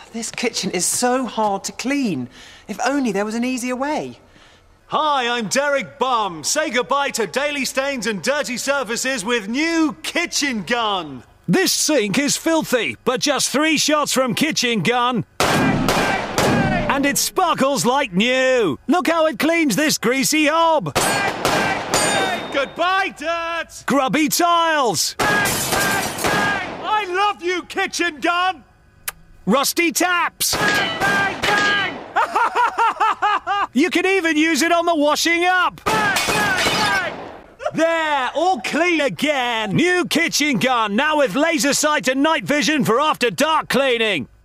This kitchen is so hard to clean. If only there was an easier way. Hi, I'm Derek Bum. Say goodbye to daily stains and dirty surfaces with new Kitchen Gun. This sink is filthy, but just 3 shots from Kitchen Gun. And it sparkles like new. Look how it cleans this greasy hob. Goodbye, dirt. Grubby tiles. I love you, Kitchen Gun. Rusty taps. Bang, bang. You can even use it on the washing up. Bang, bang, bang. There, all clean again. New Kitchen Gun, now with laser sight and night vision for after dark cleaning.